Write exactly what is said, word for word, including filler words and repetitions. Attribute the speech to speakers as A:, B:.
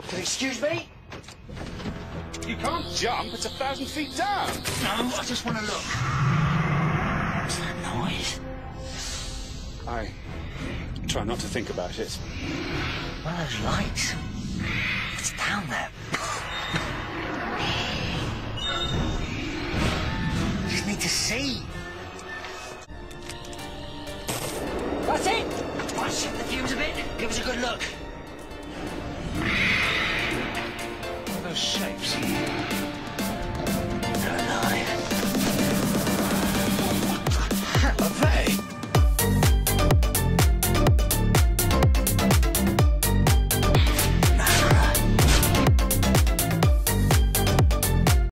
A: Excuse me?
B: You can't jump, it's a thousand feet down.
A: No, I just want to look. What's that noise?
B: I try not to think about it.
A: What are those lights? It's down there. Just need to see. That's it! Right, shift the fumes a bit. Give us a good look.
B: What are those shapes?